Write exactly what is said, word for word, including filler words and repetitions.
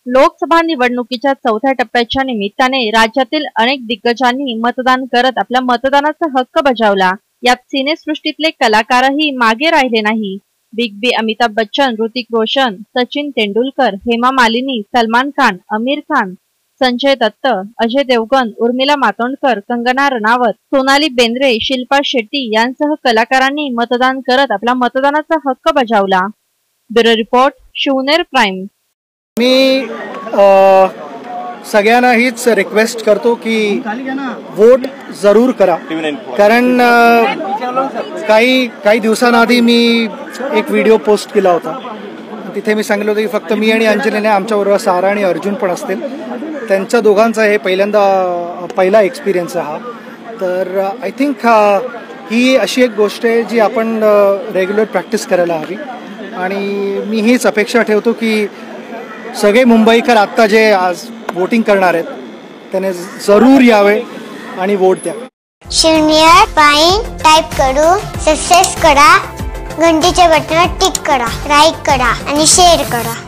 लोकसभा निवडणुकीच्या चौथ्या टप्प्याच्या निमित्ताने राज्यातील अनेक दिग्गजांनी मतदान करत आपला मतदानाचा हक्क बजावला। यात सिनेसृष्टीतले कलाकारही मागे राहिले नाही। बिग बी अमिताभ बच्चन, ऋतिक रोशन, सचिन तेंडुलकर, हेमा मालिनी, सलमान खान, आमिर खान, संजय दत्त, अजय देवगन, उर्मिला मातोंडकर, कंगना रनावत, सोनाली बेंद्रे, शिल्पा शेट्टी यांसह कलाकारांनी मतदान करत आपला मतदानाचा हक्क बजावला। Bureau report, Shivner prime. मी सगळ्यांना हीच रिक्वेस्ट करतो की वोट जरूर करा, कारण काही काही दिवसांआधी मी एक व्हिडिओ पोस्ट केला होता। तिथे मी सांगितलं होतं की फक्त मी आणि अंजलीने, आमच्याबरोबर सारा आणि अर्जुन पण असतील, त्यांच्या दोघांचा हे पहिल्यांदा पहिला एक्सपिरियन्स हा। तर आय थिंक ही अशी एक गोष्ट आहे जी आपण रेग्युलर प्रॅक्टिस करायला हवी, आणि मी हीच अपेक्षा ठेवतो की सगळे मुंबईकर आत्ता जे आज वोटिंग करणार आहेत त्याने जरूर यावे आणि वोट द्या। शिवनेर प्राइम टाइप करू, सबस्क्राइब करा, घंटीच्या बटनावर टिक करा, लाईक करा आणि शेअर करा।